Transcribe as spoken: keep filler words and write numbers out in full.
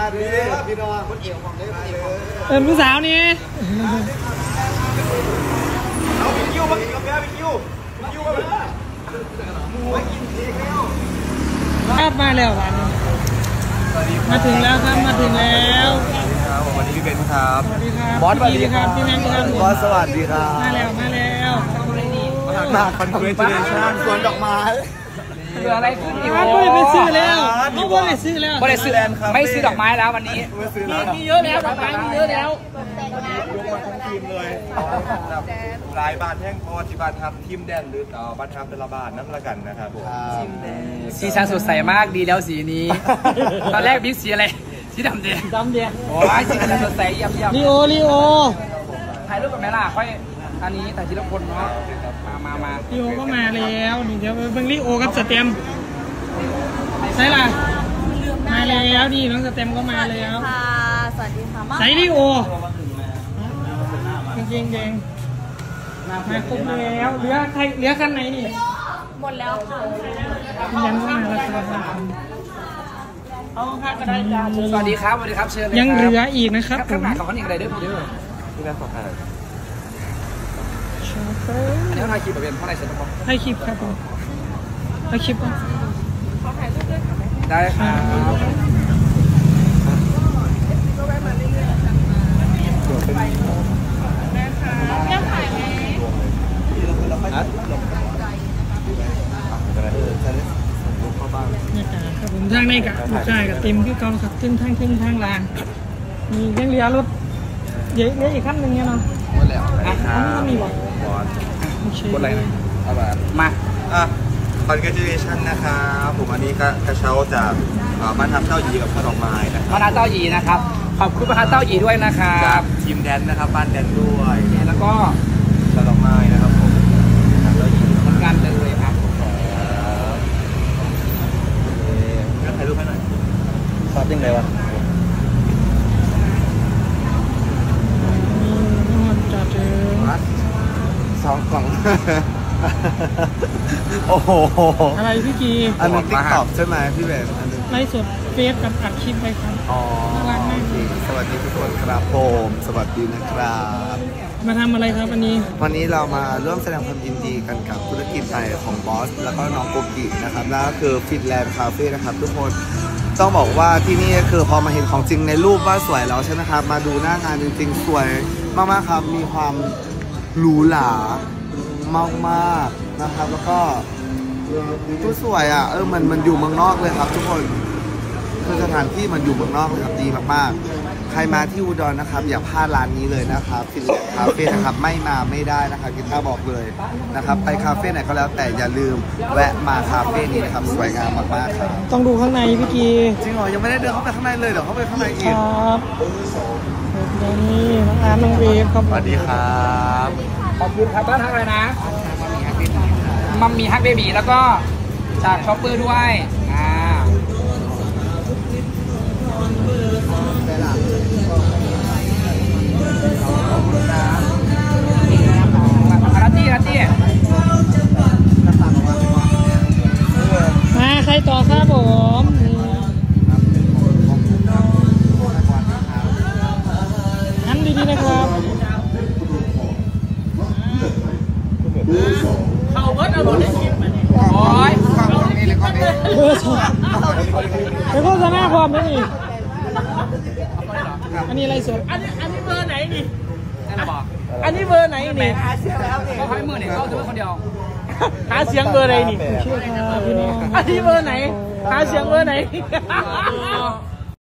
ดิพี่น้องคนเอี่ยวของเลยเอิญผู้สาวนี่เอาพี่คิวมากินกาแฟพี่คิวพี่คิวมาเลยมากินเค้กแล้วครับมาแล้ววันมาถึงแล้วครับมาถึงแล้ววันนี้พี่เบนครับสวัสดีครับบอสสวัสดีครับพี่แมนครับบอสสวัสดีครับมาแล้วมาแล้วมาคอนเกรจูเลชั่นสวนดอกไม้เหลืออะไรขึ้นอีกไม่ได้ไปซื้อแล้วไม่ได้ไปซื้อแล้วไม่ได้ซื้อไม่ซื้อดอกไม้แล้ววันนี้มีเยอะแล้วดอกไม้มีเยอะแล้วยกมาทั้งทีมเลยลายบานแท่งพอที่บานทำทีมแดนหรือบานทำเป็นระบาดนั่นละกันนะครับผมสีสันสดใสมากดีแล้วสีนี้ตอนแรกบิ๊กสีอะไรสีดำแดงดำแดงโอ้ยสีสันสดใสเยี่ยมเยี่ยมลีโอลีโอถ่ายรูปกับแม่ล่ะค่อยอันนี้แต่ทีละคนเนาะมามามาลีโอก็มาแล้วนี่เดี๋ยวเบิ่งลีโอกับสเต็มใช่ล่ะมาแล้วนี่น้องสเต็มก็มาแล้วค่ะสวัสดีค่ะใส่ลีโอเก่งเก่งมาครบแล้วเหลือใครเหลือคันไหนนี่หมดแล้วค่ะยังก็มาแล้วครับเอาค่ะก็ได้จ้าสวัสดีครับสวัสดีครับเชิญเลยยังเหลืออีกนะครับผมของคนอีกอะไรด้วยพี่ด้วยที่แรกขอถ่ายอันนี้ถ่ายคลิปแบบเป็นเพราะอะไรเสร็จแล้วถ่ายคลิปครับผมถ่ายคลิปก่อนได้ครับยังถ่ายไหมเนี่ยครับผมทางในกับลูกชายกับเต็มที่กองขับขึ้นทางขึ้นทางลางมียังเหลือรถเยอะเยอะอีกขั้นหนึ่งเนี่ยเนาะหมดแล้วอ่ะอันนี้มีบอกกดอะไรนะเอามามาอ่ะคอนเกรจูเลชั่นนะครับผมอันนี้ก็กระเช้าจากบ้านทับเต้าหยีกับข้าวดอกไม้นะครับบ้านทับเต้าหยีนะครับขอบคุณบ้านทับเต้าหยีด้วยนะครับทีมแดนนะครับบ้านแดนด้วยแล้วก็ข้าวดอกไม้นะครับผมเต้าหยีเหมือนกันเลยครับก็ถ่ายรูปให้หน่อยชอบยังไงวะจัดเลยสองกล่องโอ้โหอะไรพี่กีอันนี้ติ๊กต็อกใช่ไหมพี่เบนไลฟ์สดเฟซกับอัดคลิปไปครับอ๋อสวัสดีทุกคนครับผมสวัสดีนะครับมาทำอะไรครับวันนี้วันนี้เรามาร่วมแสดงความยินดีกันกับธุรกิจใหม่ของบอสแล้วก็น้องโกกินะครับนั่นก็คือฟินแลนด์คาเฟ่นะครับทุกคนต้องบอกว่าที่นี่คือพอมาเห็นของจริงในรูปว่าสวยแล้วใช่ไหมครับมาดูหน้างานจริงๆสวยมากๆครับมีความหรูหรามากๆนะครับแล้วก็ดูสวยอ่ะเออมันมันอยู่เมืองนอกเลยครับทุกคนคือสถานที่มันอยู่เมืองนอกเลยครับดีมากๆใครมาที่อุดรนะครับอย่าพลาดร้านนี้เลยนะครับฟินแลนด์คาเฟ่นะครับไม่มาไม่ได้นะครับกินข้าวบอกเลยนะครับไปคาเฟ่ไหนก็แล้วแต่อย่าลืมแวะมาคาเฟ่นี้นะครับสวยงามมากๆครับต้องดูข้างในพี่กีจริงเหรอยังไม่ได้เดินเข้าไปข้างในเลยเดี๋ยวเข้าไปข้างในอีกครับนี่น้องอาร์ตน้องเวฟครับสวัสดีครับขอบคุณครับบ้านทักเลยนะมัมมี่ฮักเบบีแล้วก็จากช็อปเปอร์ด้วยอ่ารัตตี้รัตตี้มาใครต่อครับผมอันดีๆนะครับเขาเบิร์ดเอาหมดในคลิปมาเนี่ยโอ้ยเบอร์สองไปโฆษณาความไหมนี่อันนี้อะไรสดอันนี้อันนี้เบอร์ไหนนี่อันนี้เบอร์ไหนนี่เขาให้มือเนี่ยเขาถือคนเดียวหาเสียงเบอร์ไหนนี่อันนี้เบอร์ไหนหาเสียงเบอร์ไหน